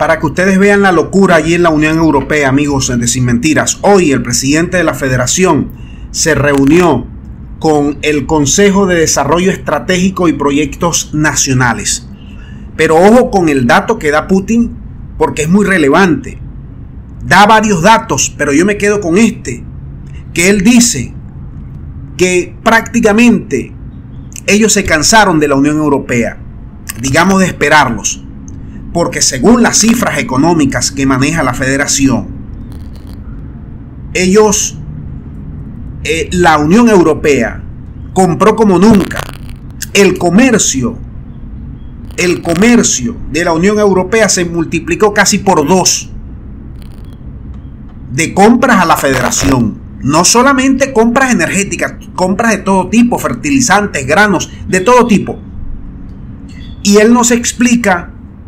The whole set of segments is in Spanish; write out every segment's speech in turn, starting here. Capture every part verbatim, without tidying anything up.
Para que ustedes vean la locura allí en la Unión Europea, amigos de Sin Mentiras. Hoy el presidente de la Federación se reunió con el Consejo de Desarrollo Estratégico y Proyectos Nacionales. Pero ojo con el dato que da Putin, porque es muy relevante. Da varios datos, pero yo me quedo con este, que él dice que prácticamente ellos se cansaron de la Unión Europea, digamos de esperarlos, porque según las cifras económicas que maneja la Federación, ellos, eh, la Unión Europea compró como nunca. El comercio, el comercio de la Unión Europea se multiplicó casi por dos de compras a la Federación. No solamente compras energéticas, compras de todo tipo, fertilizantes, granos, de todo tipo. Y él nos explica,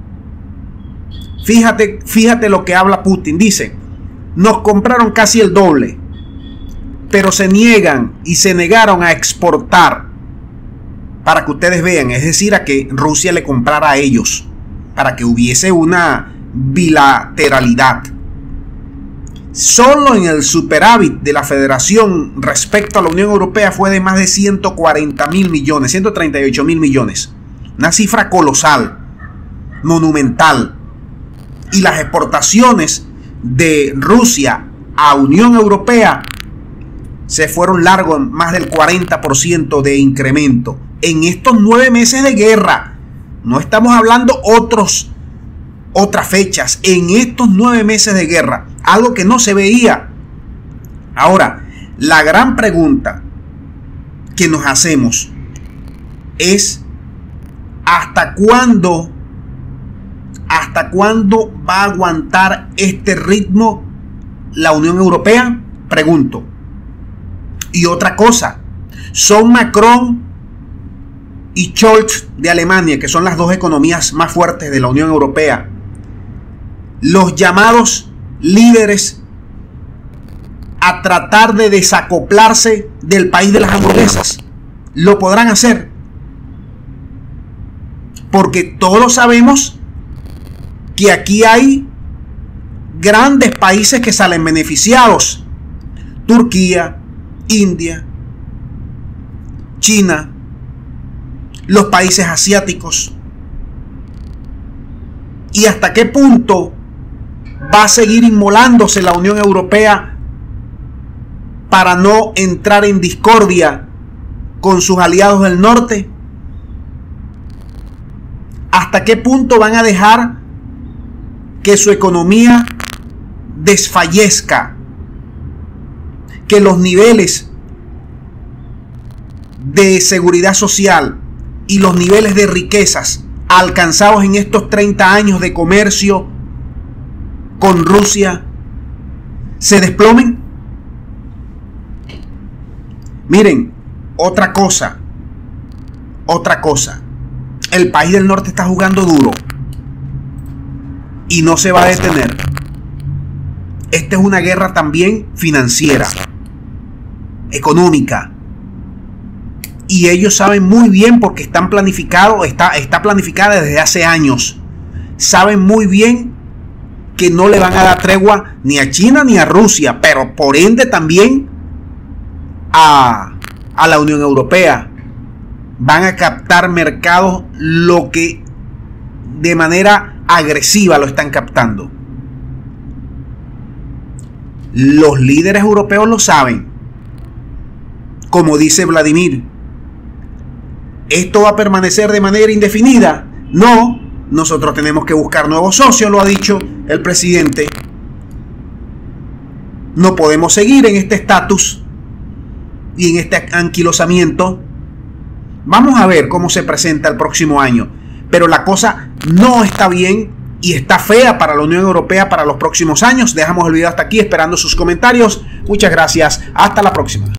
fíjate, fíjate lo que habla Putin. Dice, nos compraron casi el doble, pero se niegan y se negaron a exportar, para que ustedes vean, es decir, a que Rusia le comprara a ellos, para que hubiese una bilateralidad. Solo en el superávit de la Federación respecto a la Unión Europea fue de más de ciento cuarenta mil millones, ciento treinta y ocho mil millones. Una cifra colosal, monumental. Y las exportaciones de Rusia a Unión Europea se fueron largos, más del cuarenta por ciento de incremento en estos nueve meses de guerra. No estamos hablando otros, otras fechas, en estos nueve meses de guerra, algo que no se veía. Ahora, la gran pregunta que nos hacemos es ¿hasta cuándo, hasta cuándo va a aguantar este ritmo la Unión Europea? Pregunto. Y otra cosa, son Macron y Scholz de Alemania, que son las dos economías más fuertes de la Unión Europea, los llamados líderes a tratar de desacoplarse del país de las hamburguesas. ¿Lo podrán hacer? Porque todos sabemos que aquí hay grandes países que salen beneficiados. Turquía, India, China, los países asiáticos. ¿Y hasta qué punto va a seguir inmolándose la Unión Europea para no entrar en discordia con sus aliados del norte? ¿Hasta qué punto van a dejar que su economía desfallezca? Que los niveles de seguridad social y los niveles de riquezas alcanzados en estos treinta años de comercio con Rusia se desplomen. Miren, otra cosa, otra cosa, el país del norte está jugando duro y no se va a detener. Esta es una guerra también financiera, económica, y ellos saben muy bien, porque están planificados, está, está planificada desde hace años. Saben muy bien que no le van a dar tregua ni a China ni a Rusia, pero por ende también a, a la Unión Europea. Van a captar mercados, lo que de manera agresiva lo están captando. Los líderes europeos lo saben. Como dice Vladimir, ¿esto va a permanecer de manera indefinida? No, nosotros tenemos que buscar nuevos socios, lo ha dicho el presidente. No podemos seguir en este estatus y en este anquilosamiento. Vamos a ver cómo se presenta el próximo año, pero la cosa no está bien y está fea para la Unión Europea para los próximos años. Dejamos el video hasta aquí esperando sus comentarios. Muchas gracias. Hasta la próxima.